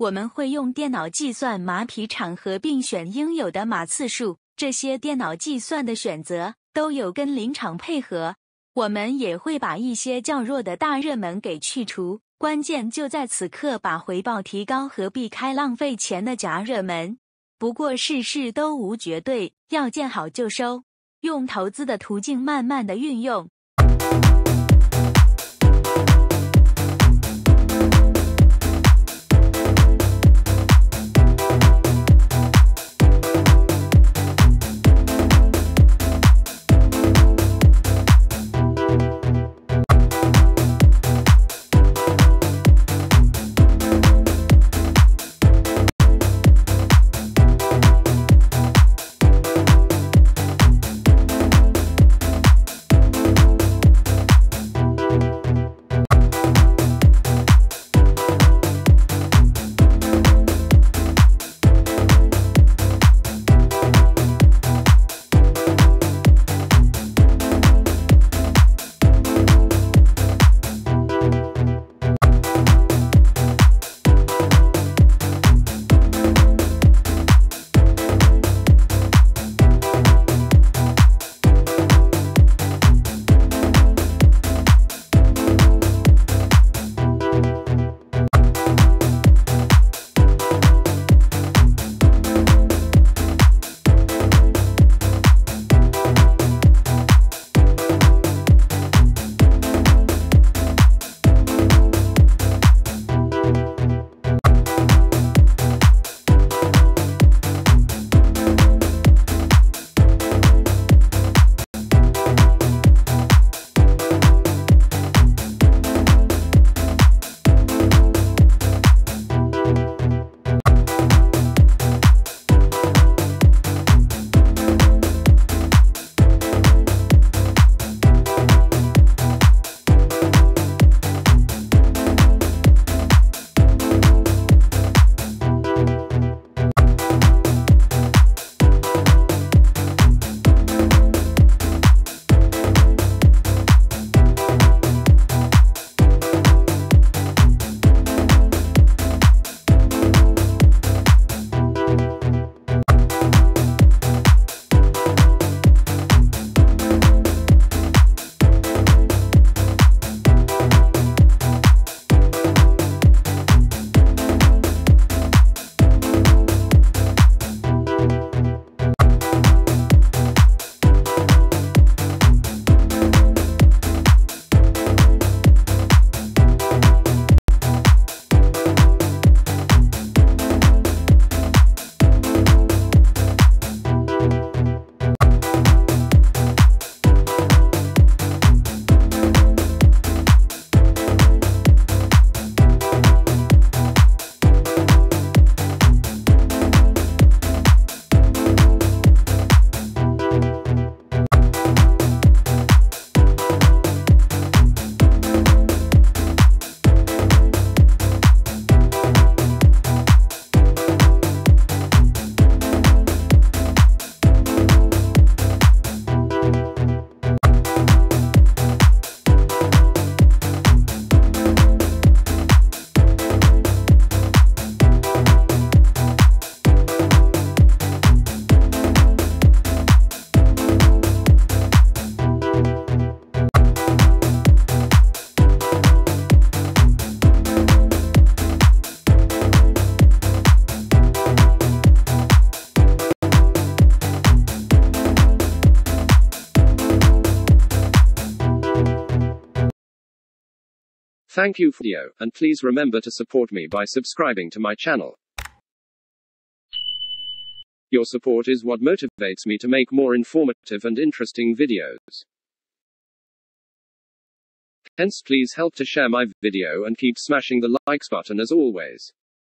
我们会用电脑计算马匹场合并选应有的马次数，这些电脑计算的选择都有跟临场配合。我们也会把一些较弱的大热门给去除，关键就在此刻把回报提高和避开浪费钱的假热门。不过事事都无绝对，要见好就收，用投资的途径慢慢的运用。 Thank you for the video, and please remember to support me by subscribing to my channel. Your support is what motivates me to make more informative and interesting videos. Hence, please help to share my video and keep smashing the likes button as always.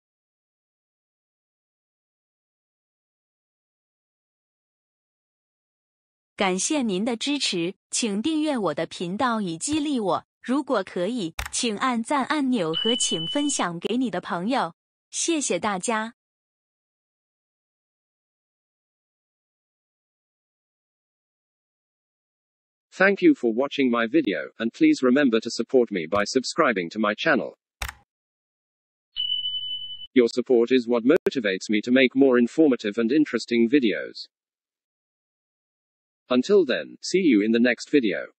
感谢您的支持，请订阅我的频道以激励我。如果可以，请按赞按钮和请分享给你的朋友。谢谢大家。 Thank you for watching my video, and please remember to support me by subscribing to my channel. Your support is what motivates me to make more informative and interesting videos. Until then, see you in the next video.